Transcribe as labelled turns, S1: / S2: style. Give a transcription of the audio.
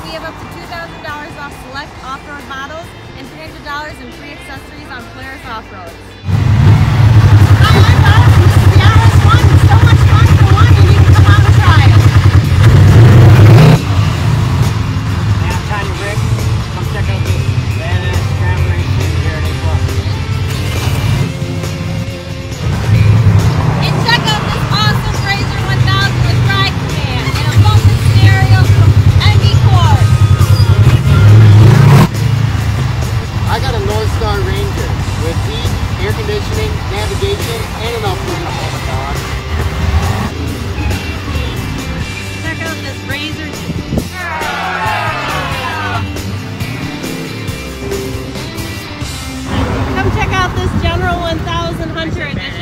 S1: we have up to $2,000 off select off-road models and $300 in free accessories on Polaris off-roads.
S2: Air conditioning, navigation, and an off-road dog.
S1: Check out this Razor. Come check out this General 1000 Hunter Edition.